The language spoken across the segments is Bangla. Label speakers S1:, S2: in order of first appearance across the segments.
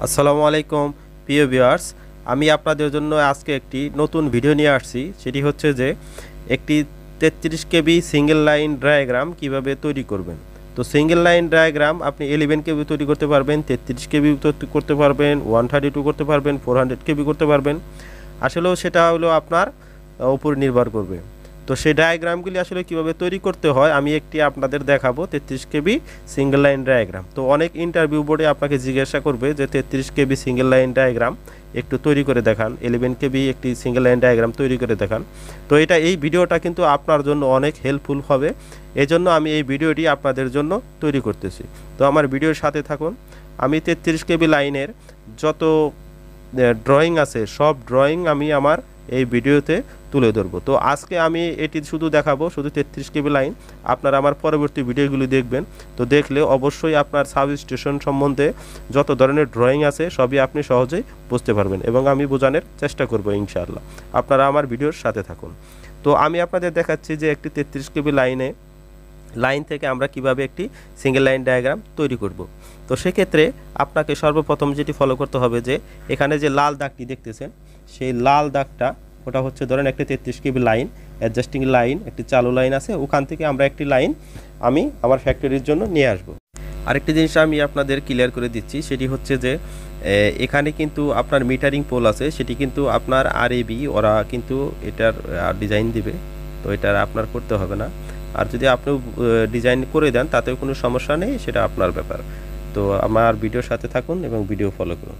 S1: আসসালামু আলাইকুম প্রিয় ভিউয়ার্স, আমি আপনাদের জন্য আজকে একটি নতুন ভিডিও নিয়ে আসছি। সেটি হচ্ছে যে একটি 33 কেবি সিঙ্গেল লাইন ডায়াগ্রাম কিভাবে তৈরি করবেন। তো সিঙ্গেল লাইন ডায়াগ্রাম আপনি 11 কেবি তৈরি করতে পারবেন, 33 কেবি করতে পারবেন, 132 করতে পারবেন, 400 কেবি করতে পারবেন। আসলেও সেটা হলো আপনার উপর নির্ভর করবে। তো সেই ডায়াগ্রামগুলি আসলে কিভাবে তৈরি করতে হয় আমি একটি আপনাদের দেখাবো 33 কেবি সিঙ্গেল লাইন ডায়াগ্রাম। তো অনেক ইন্টারভিউ বোর্ডে আপনাকে জিজ্ঞাসা করবে যে 33 কেবি সিঙ্গেল লাইন ডায়াগ্রাম একটু তৈরি করে দেখান, 11 কেবি একটি সিঙ্গেল লাইন ডায়াগ্রাম তৈরি করে দেখান। তো এই ভিডিওটা কিন্তু আপনার জন্য অনেক হেল্পফুল হবে, এজন্য আমি এই ভিডিওটি আপনাদের জন্য তৈরি করতেছি। তো আমার ভিডিওর সাথে থাকুন। আমি 33 কেবি লাইনের যত ড্রয়িং আছে সব ড্রয়িং আমি আমার এই ভিডিওতে তুলে ধরবো। তো আজকে আমি এটি শুধু দেখাবো, শুধু 33 কেবি লাইন। আপনারা আমার পরবর্তী ভিডিওগুলি দেখবেন। তো দেখলে অবশ্যই আপনার সাবস্টেশন সম্বন্ধে যত ধরনের ড্রয়িং আছে সবই আপনি সহজেই বুঝতে পারবেন এবং আমি বোঝানোর চেষ্টা করব ইনশাআল্লাহ। আপনারা আমার ভিডিওর সাথে থাকুন। তো আমি আপনাদের দেখাচ্ছি যে একটি 33 কেবি লাইন থেকে আমরা কিভাবে একটি সিঙ্গেল লাইন ডায়াগ্রাম তৈরি করব। তো সেক্ষেত্রে আপনাকে সর্বপ্রথম যেটি ফলো করতে হবে যে এখানে যে লাল দাগটি দেখতেছেন, সেই লাল দাগটা ওটা হচ্ছে ধরেন একটি 33 কেবি লাইন, অ্যাডজাস্টিং লাইন, একটি চালু লাইন আছে, ওখান থেকে আমরা একটি লাইন আমি আমার ফ্যাক্টরির জন্য নিয়ে আসব। আরেকটি জিনিস আমি আপনাদের ক্লিয়ার করে দিচ্ছি, সেটি হচ্ছে যে এখানে কিন্তু আপনার মিটারিং পোল আছে, সেটি কিন্তু আপনার আরএবি ওরা কিন্তু এটার ডিজাইন দিবে, তো এটার আপনার করতে হবে না। আর যদি আপনি ডিজাইন করে দেন তাতেও কোনো সমস্যা নেই, সেটা আপনার ব্যাপার। তো আমার ভিডিওর সাথে থাকুন এবং ভিডিও ফলো করুন।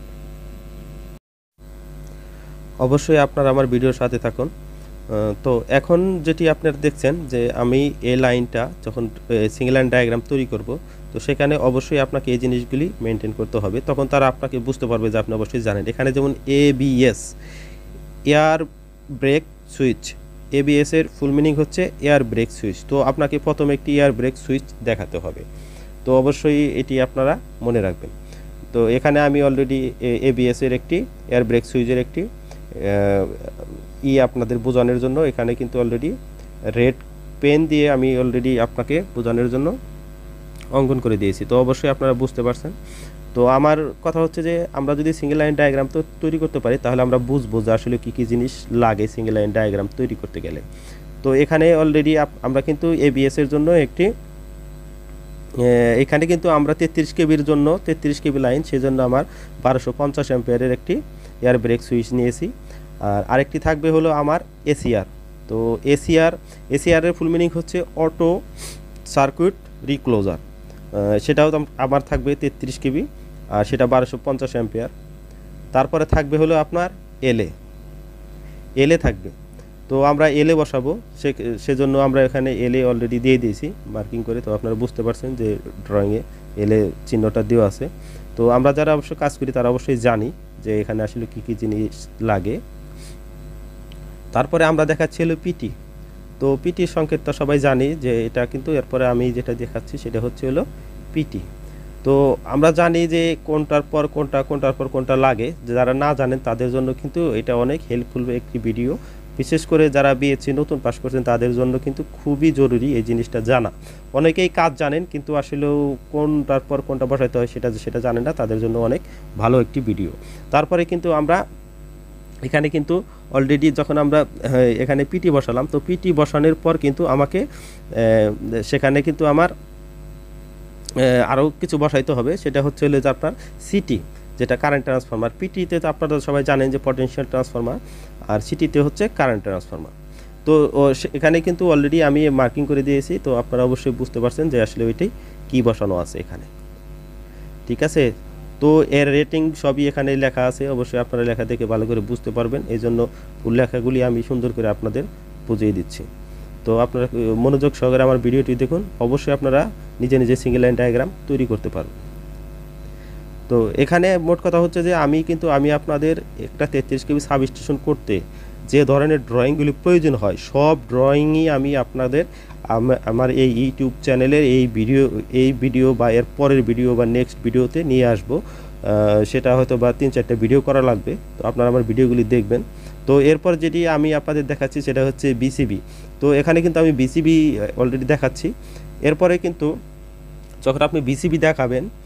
S1: অবশ্যই আপনারা আমার ভিডিওর সাথে থাকুন। তো এখন যেটি আপনারা দেখছেন যে আমি এই লাইনটা যখন সিঙ্গেল লাইন ডায়াগ্রাম তৈরি করব, তো সেখানে অবশ্যই আপনাকে এই জিনিসগুলি মেনটেন করতে হবে, তখন তারা আপনাকে বুঝতে পারবে যে আপনি অবশ্যই জানেন। এখানে যেমন ABS, air break switch, ABS এর ফুল মিনিং হচ্ছে এয়ার ব্রেক সুইচ। তো আপনাকে প্রথমে একটি এয়ার ব্রেক সুইচ দেখাতে হবে, তো অবশ্যই এটি আপনারা মনে রাখবেন। তো এখানে আমি অলরেডি এবিএস এর একটি এয়ার ব্রেক সুইচের একটি আপনাদের বোঝানোর জন্য এখানে কিন্তু অলরেডি রেড পেন দিয়ে আমি অলরেডি আপনাকে বোঝানোর জন্য অঙ্কন করে দিয়েছি। তো অবশ্যই আপনারা বুঝতে পারছেন। তো আমার কথা হচ্ছে যে আমরা যদি সিঙ্গেল লাইন ডায়াগ্রাম তো তৈরি করতে পারি, তাহলে আমরা বুঝবো যে আসলে কী কী জিনিস লাগে সিঙ্গেল লাইন ডায়াগ্রাম তৈরি করতে গেলে। তো এখানে অলরেডি আমরা কিন্তু এবিএস এর জন্য একটি এখানে কিন্তু আমরা 33 কেবির জন্য 33 কেবি লাইন, সেজন্য আমার 1250 অ্যাম্পিয়ারের একটি এয়ার ব্রেক সুইচ নিয়েছি। আর আরেকটি থাকবে হলো আমার এসিআর। তো এসিআরের ফুল মিনিং হচ্ছে অটো সার্কিট রিক্লোজার, সেটাও আমার থাকবে 33 কেবি, আর সেটা 1250 অ্যাম্পিয়ার। তারপরে থাকবে হলো আপনার এলএ থাকবে। তো আমরা এলএ বসাবো, সেজন্য আমরা এখানে এলএ অলরেডি দিয়ে দিয়েছি মার্কিং করে। তো আপনারা বুঝতে পারছেন যে ড্রয়িংয়ে এলএ চিহ্নটা দেওয়া আছে। তো আমরা যারা অবশ্য কাজ করি তারা অবশ্যই জানি যে এখানে আসলে কী কী জিনিস লাগে। তারপরে আমরা দেখাচ্ছি হলো পিটি। তো পিটির সংকেতটা সবাই জানি যে এটা, কিন্তু এরপরে আমি যেটা দেখাচ্ছি সেটা হচ্ছে হলো পিটি। তো আমরা জানি যে কোনটার পর কোনটা লাগে, যারা না জানেন তাদের জন্য কিন্তু এটা অনেক হেল্পফুল একটি ভিডিও। বিশেষ করে যারা বিএসসি নতুন পাস করছেন তাদের জন্য কিন্তু খুবই জরুরি এই জিনিসটা জানা। অনেকেই কাজ জানেন কিন্তু আসলেও কোনটার পর কোনটা বসাইতে হয় সেটা জানেন না, তাদের জন্য অনেক ভালো একটি ভিডিও। তারপরে কিন্তু আমরা এখানে কিন্তু অলরেডি যখন আমরা এখানে পিটি বসালাম, তো পিটি বসানোর পর কিন্তু আমাকে সেখানে কিন্তু আমার আরও কিছু বসাইতে হবে। সেটা হচ্ছে হলো যে আপনার সিটি, যেটা কারেন্ট ট্রান্সফরমার। পিটিতে তো আপনারা সবাই জানেন যে পটেনশিয়াল ট্রান্সফরমার, আর সিটিতে হচ্ছে কারেন্ট ট্রান্সফরমার। তো এখানে কিন্তু অলরেডি আমি মার্কিং করে দিয়েছি। তো আপনারা অবশ্যই বুঝতে পারছেন যে আসলে ওইটাই কী বসানো আছে এখানে, ঠিক আছে। তো এর রেটিং সবই এখানে লেখা আছে, অবশ্যই আপনারা লেখা দেখে ভালো করে বুঝতে পারবেন, এই জন্য উল্লেখাগুলি আমি সুন্দর করে আপনাদের বুঝিয়ে দিচ্ছি। তো আপনারা মনোযোগ সহকারে আমার ভিডিওটি দেখুন, অবশ্যই আপনারা নিজে নিজে সিঙ্গেল লাইন ডায়াগ্রাম তৈরি করতে পারবেন। তো এখানে মোট কথা হচ্ছে যে আমি আপনাদের একটা 33 কেবি সাবস্টেশন করতে যে ধরনের ড্রয়িংগুলি প্রয়োজন হয় সব ড্রয়িংই আমি আপনাদের আমার এই ইউটিউব চ্যানেলের এই ভিডিও বা এর পরের ভিডিও বা নেক্সট ভিডিওতে নিয়ে আসব। সেটা হয়তো বা 3-4টা ভিডিও করা লাগবে, তো আপনারা আমার ভিডিওগুলি দেখবেন। তো এরপর যেটি আমি আপনাদের দেখাচ্ছি সেটা হচ্ছে বিসিবি। তো এখানে কিন্তু আমি বিসিবি অলরেডি দেখাচ্ছি। এরপরে কিন্তু যখন আপনি বিসিবি দেখাবেন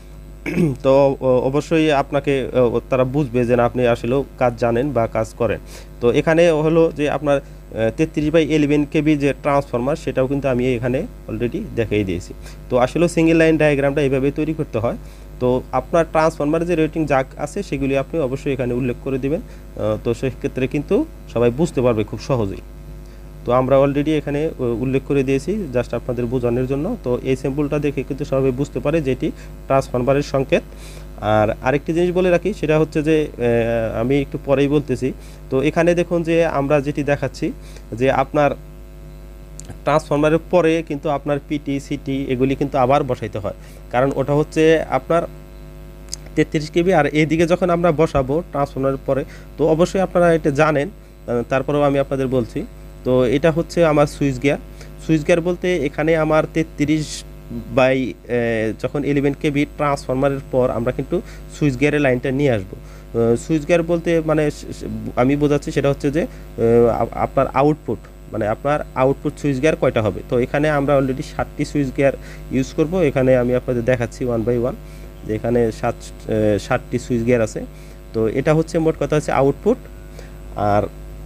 S1: তো অবশ্যই আপনাকে তারা বুঝবে যে না আপনি আসলেও কাজ জানেন বা কাজ করেন। তো এখানে হলো যে আপনার 33/11 কেবি যে ট্রান্সফরমার সেটাও কিন্তু আমি এখানে অলরেডি দেখিয়ে দিয়েছি। তো আসলে সিঙ্গেল লাইন ডায়াগ্রামটা এইভাবে তৈরি করতে হয়। তো আপনার ট্রান্সফরমারের যে রেটিং যা আছে সেগুলি আপনি অবশ্যই এখানে উল্লেখ করে দিবেন। তো সেক্ষেত্রে কিন্তু সবাই বুঝতে পারবে খুব সহজেই। তো আমরা অলরেডি এখানে উল্লেখ করে দিয়েছি জাস্ট আপনাদের বোঝানোর জন্য। তো এই স্যাম্পলটা দেখে কিন্তু সবাই বুঝতে পারে যে এটি ট্রান্সফরমারের সংকেত। আর আরেকটি জিনিস বলে রাখি সেটা হচ্ছে যে আমি একটু পরেই বলতেছি। তো এখানে দেখুন যে আমরা যেটি দেখাচ্ছি যে আপনার ট্রান্সফরমারের পরে কিন্তু আপনার পিটি সিটি এগুলি কিন্তু আবার বসাইতে হয়, কারণ ওটা হচ্ছে আপনার 33 কেবি। আর এইদিকে যখন আমরা বসাবো ট্রান্সফরমারের পরে, তো অবশ্যই আপনারা এটা জানেন, তারপরেও আমি আপনাদের বলছি। তো এটা হচ্ছে আমার সুইচ গিয়ার। সুইচ গিয়ার বলতে এখানে আমার 33 বাই যখন 11 কেবি ট্রান্সফরমারের পর আমরা কিন্তু সুইচ গিয়ারের লাইনটা নিয়ে আসবো। সুইচ গিয়ার বলতে মানে আমি বোঝাচ্ছি সেটা হচ্ছে যে আপনার আউটপুট, মানে আপনার আউটপুট সুইচ গিয়ার কয়টা হবে। তো এখানে আমরা অলরেডি 7টি সুইচ গিয়ার ইউজ করব। এখানে আমি আপনাদের দেখাচ্ছি 1 বাই 1 যে এখানে 7টি সুইচ গিয়ার আছে। তো এটা হচ্ছে মোট কথা হচ্ছে আউটপুট। আর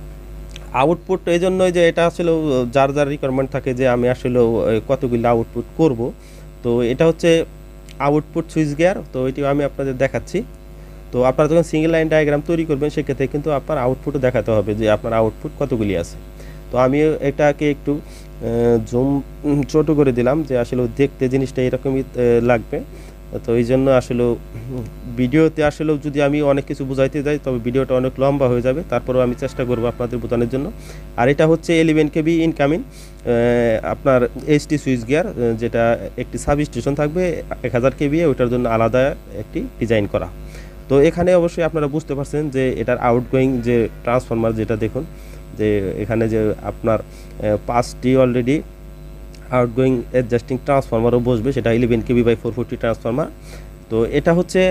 S1: আউটপুট এই জন্যই যে এটা আসলে যার যার রিকোয়ারমেন্ট থাকে যে আমি আসলে কতগুলো আউটপুট করব। তো এটা হচ্ছে আউটপুট সুইচ গিয়ার। তো এটি আমি আপনাদের দেখাচ্ছি। তো আপনারা যখন সিঙ্গেল লাইন ডায়াগ্রাম তৈরি করবেন সেক্ষেত্রে কিন্তু আপনার আউটপুটও দেখাতে হবে যে আপনার আউটপুট কতগুলি আছে। তো আমি এটাকে একটু জুম ছোট করে দিলাম যে আসলে দেখতে জিনিসটা এরকমই লাগবে। তো এই জন্য আসলে ভিডিওতে আসলেও যদি আমি অনেক কিছু বুঝাইতে যাই তবে ভিডিওটা অনেক লম্বা হয়ে যাবে, তারপরেও আমি চেষ্টা করব আপনাদের বোঝানোর জন্য। আর এটা হচ্ছে 11 কেবি ইনকামিং আপনার এইচটি সুইচ গিয়ার, যেটা একটি সাব স্টেশন থাকবে 1000 কেবি, ওটার জন্য আলাদা একটি ডিজাইন করা। তো এখানে অবশ্যই আপনারা বুঝতে পারছেন যে এটার আউটগোয়িং যে ট্রান্সফরমার, যেটা দেখুন যে এখানে যে আপনার 5টি অলরেডি আউটগোয়িং অ্যাডজাস্টিং ট্রান্সফরমারও বসবে, সেটা 11 কেবি বাই 440 ট্রান্সফরমার। তো এটা হচ্ছে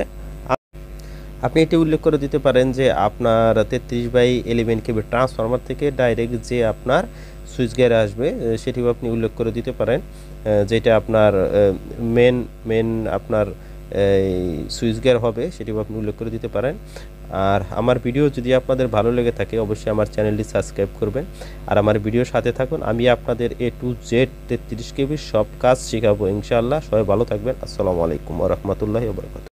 S1: আপনি এটি উল্লেখ করে দিতে পারেন যে আপনার 33/11 কেবি ট্রান্সফরমার থেকে ডাইরেক্ট যে আপনার সুইচ গিয়ার আসবে সেটিও আপনি উল্লেখ করে দিতে পারেন, যেটা আপনার মেন আপনার সুইচ গিয়ার হবে সেটিও আপনি উল্লেখ করে দিতে পারেন। আর আমার ভিডিও যদি আপনাদের ভালো লেগে থাকে অবশ্যই আমার চ্যানেলটি সাবস্ক্রাইব করবেন আর আমার ভিডিওর সাথে থাকুন। আমি আপনাদের A to Z 33 কেবির সব কাজ শেখাবো ইনশাআল্লাহ। সবাই ভালো থাকবেন। আসসালামু আলাইকুম ওয়া রাহমাতুল্লাহি ওয়া বারাকাতুহু।